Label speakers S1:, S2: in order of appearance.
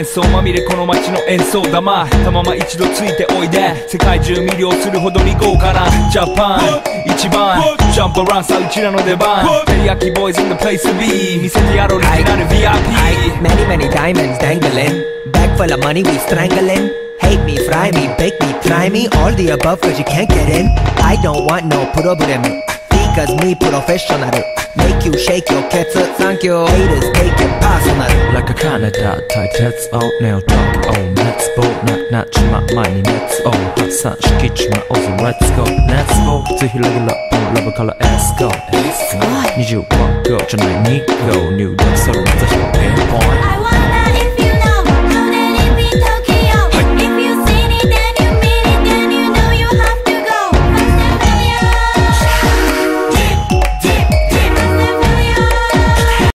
S1: 幻想まみれこの街の演奏玉たまま一度ついておいで世界中魅了するほどに豪華なジャパン一番ジャンプアランさうちらの出番テリヤキボーイズ in the place to be 見せてやろうリジナル VIP
S2: Many many diamonds dangling Bag full of money we strangling Hate me, fry me, bake me, try me All the above cause you can't get in I don't want no problem Because me professional Make you shake your cats Thank you Haters take it personal
S3: Like a Canada type Let's all now talk on Let's go not 치마 많이 Let's all 확산시키지마 어서 Let's go Let's go 또 힐러길러 Love color Let's go Let's go 21거 전화에 니고 New dance 소리 다시 pinpoint